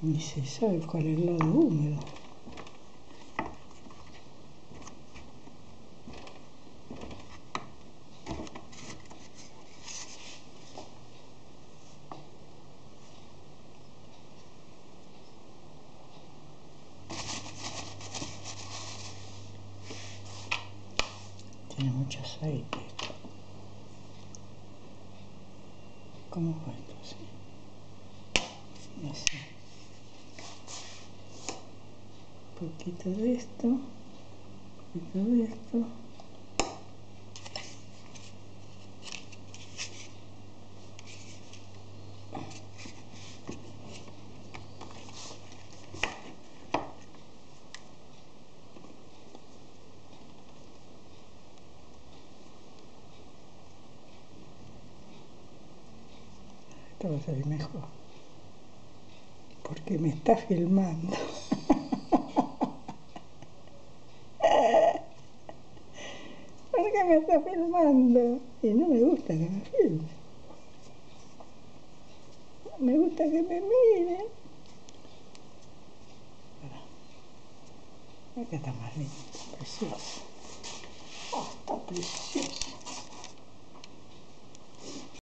Ni se sabe cuál es el lado húmedo. Tiene mucho aceite esto. ¿Cómo va esto? Así. Así. Un poquito de esto. Un poquito de esto. Esto va a salir mejor. Porque me está filmando. Porque me está filmando. Y no me gusta que me filme. Me gusta que me miren. Acá está más lindo, precioso. Oh, está precioso.